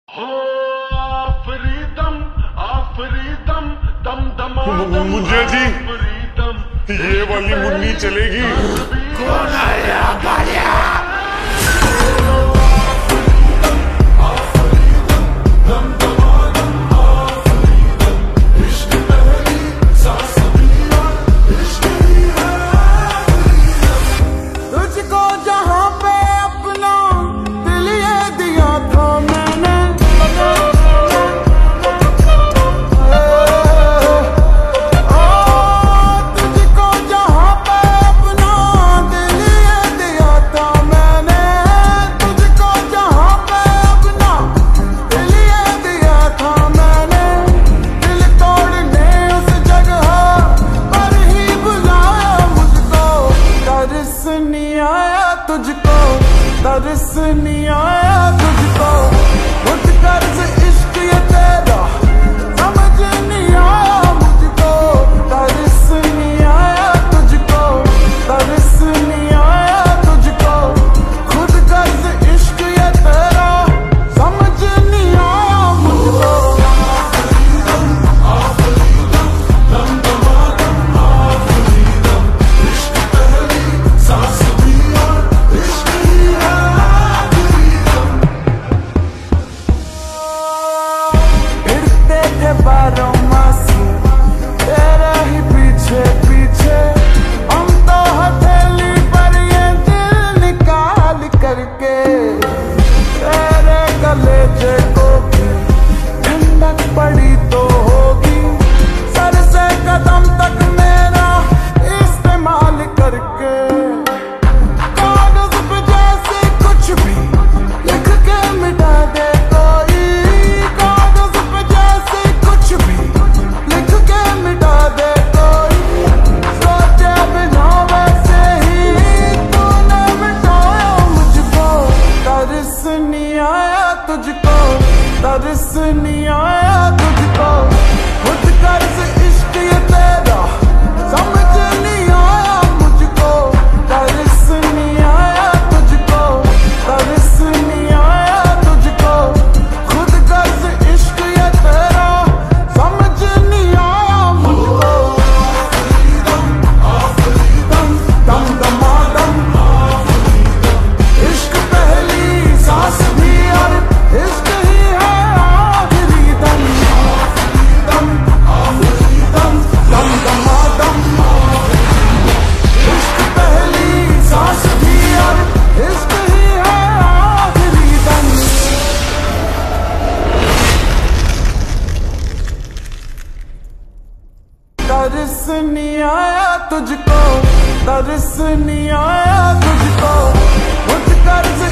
मुझे जी ये वाली मुन्नी चलेगी। कौन आया बालिया? तुझको जहाँ पे अपना दिल ये दिया था मैंने, तुझको जहाँ पे अपना दिल ये दिया था मैंने, तुझको जहाँ पे अपना दिल ये दिया था मैंने, दिल तोड़ने उस जगह पर ही बुलाया मुझको, तरस नहीं आया तुझको, तरस नहीं आया तुझको, खुद कर्ज इश्क ये तेरा समझ नहीं आया मुझको, तरस नहीं आया तुझको, तरस नहीं आया तुझको, खुद कर्ज इश्क ये तेरा समझ नहीं आया मुझको। फिरते थे बारों मासी तेरे ही पीछे पीछे, हम तो हथेली पर ये दिल निकाल करके तेरे कलेजे को भी ठंडक पड़ी तो होगी, सर से कदम तक मेरा इस्तेमाल करके, कागज पे जैसे कुछ भी लिख के मिटा दे कोई, कागज पे जैसे कुछ भी लिख के मिटा दे कोई, सोचे बिना वैसे ही तूने मिटाया मुझको, तरस नहीं आया तुझको, तरस नहीं आया तुझको, खुद कर्ज इश्क ये तेरा समझ नहीं आया मुझको, तरस नहीं आया तुझको, तरस नहीं आया तुझको, खुद कर्ज इश्क ये तेरा समझ नहीं आया मुझको। दम दमादम इश्क पहली सांस भी और इश्क ही है आखिरी दम, दम दमादम इश्क पहली सांस भी और इश्क ही है आखिरी दम। तरस नहीं आया तुझको, तरस नहीं आया तुझको, खुद कर्ज